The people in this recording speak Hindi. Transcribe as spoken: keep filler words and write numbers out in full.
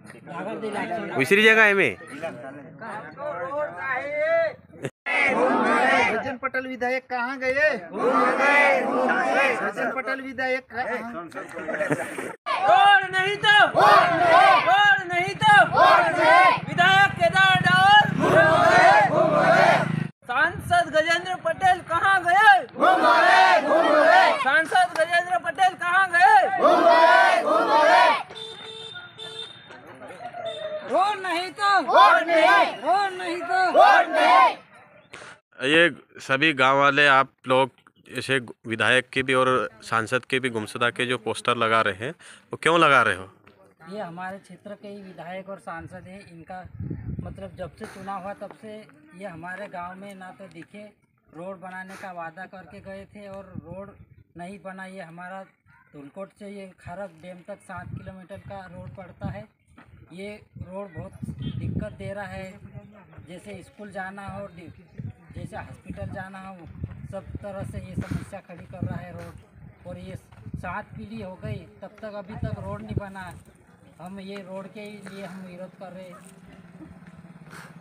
दूसरी जगह है में सचिन पटेल विधायक कहाँ गए? सचिन पटेल विधायक रोड नहीं तो रोड नहीं तो विधायक केदार डावर सांसद गजेंद्र पटेल कहाँ गए? सांसद गजेंद्र पटेल कहाँ गए? रोड नहीं तो रोड नहीं तो ये सभी गांव वाले आप लोग ऐसे विधायक के भी और सांसद के भी गुमशुदा के जो पोस्टर लगा रहे हैं वो क्यों लगा रहे हो? ये हमारे क्षेत्र के ही विधायक और सांसद हैं। इनका मतलब जब से चुनाव हुआ तब से ये हमारे गांव में ना तो दिखे, रोड बनाने का वादा करके गए थे और रोड नहीं बना। ये हमारा धुलकोट से ये खरक डैम तक सात किलोमीटर का रोड पड़ता है। ये रोड बहुत दिक्कत दे रहा है, जैसे स्कूल जाना हो, जैसे हॉस्पिटल जाना हो, सब तरह से ये समस्या खड़ी कर रहा है रोड। और ये सात पीढ़ी हो गई तब तक अभी तक रोड नहीं बना। हम ये रोड के लिए हम विरोध कर रहे हैं।